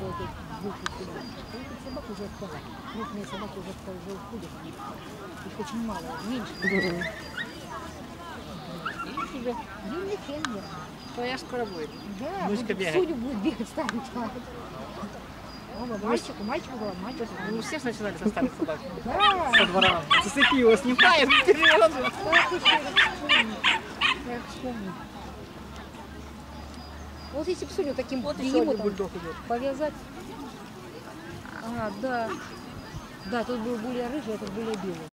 вот эти вышли сюда. Эти собаки уже отстали. Крупные собаки уже уходят. Их очень мало, меньше. Видишь, уже длинный фендер. Твоя скоро будет. Да, Внучка бегает. Судю будет бегать старый человек. Оба, мальчику было, мальчику. Ну, все же начинали со старых собак. Да. Со двора. Зацепила, снимает вперед. Как еще вспомнить? Как вспомнить? Вот если бы судю таким Вот еще один бегемотом бульдог идет. повязать. А, да. Да, тут был более рыжий, а тут более белый.